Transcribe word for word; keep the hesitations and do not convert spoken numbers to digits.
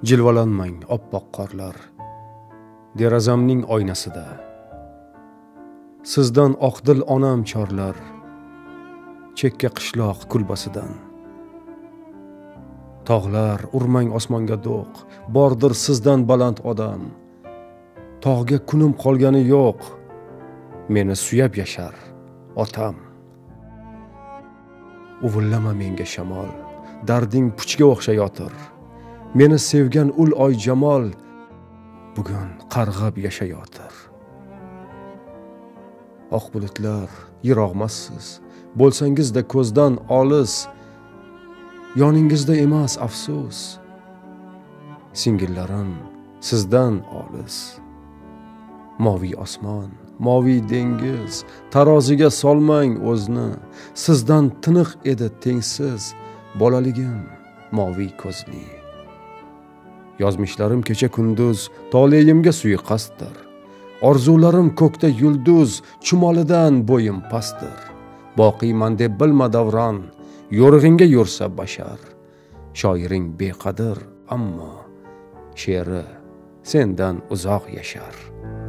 Jilvalanmang oppoq qorlar derazamning oynasida. Sizdan oqdil onam chorlar chekka qishloq kulbasidan. Tog'lar urmang osmonga do'q, bordir sizdan baland odam. Tog'ga kunim qolgani yo'q, meni suyab yashar otam. Uvullama menga shamol, darding puchga o'xshayotir. Meni sevgan ul oy jamol bugun qarg'ab yashayotir. Oq bulutlar yiroqmassiz, bo'lsangizda ko'zdan olis, yoningizda emas afsus. Singillarim sizdan olis. Moviy osmon, moviy dengiz, taroziga solmang o'zni. Sizdan tiniq edi tengsiz bolaligim moviy ko'zli. Yozmishlarim kecha kunduz toleyimga suiqasddir. Orzularim ko'kda yulduz, chumolidan bo'yim pastdir. Boqiyman deb bilma davron, yo'rig'ingga yursa bashar. Shoiring beqadr, ammo she'ri sendan uzoq yashar.